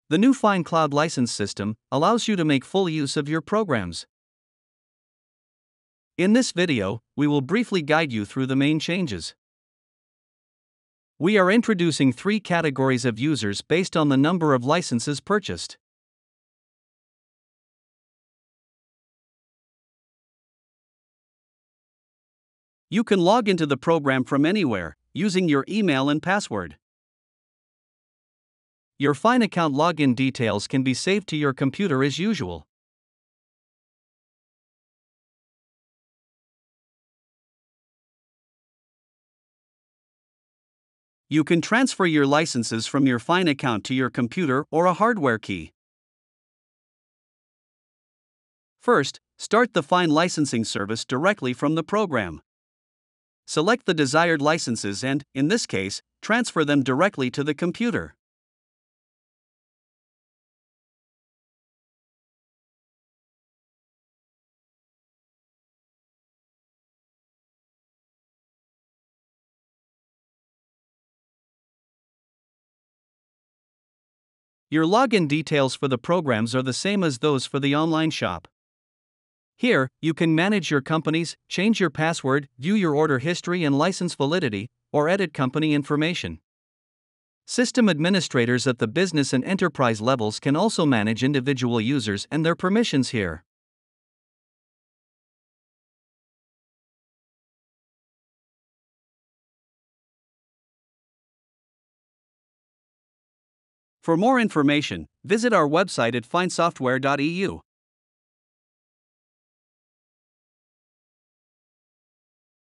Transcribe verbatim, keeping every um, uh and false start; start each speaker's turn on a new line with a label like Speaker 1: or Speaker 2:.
Speaker 1: The new Fine Cloud license system allows you to make full use of your programs. In this video, we will briefly guide you through the main changes. We are introducing three categories of users based on the number of licenses purchased. You can log into the program from anywhere, using your email and password. Your Fine account login details can be saved to your computer as usual. You can transfer your licenses from your Fine account to your computer or a hardware key. First, start the Fine licensing service directly from the program. Select the desired licenses and, in this case, transfer them directly to the computer. Your login details for the programs are the same as those for the online shop. Here, you can manage your companies, change your password, view your order history and license validity, or edit company information. System administrators at the business and enterprise levels can also manage individual users and their permissions here. For more information, visit our website at finesoftware dot e u.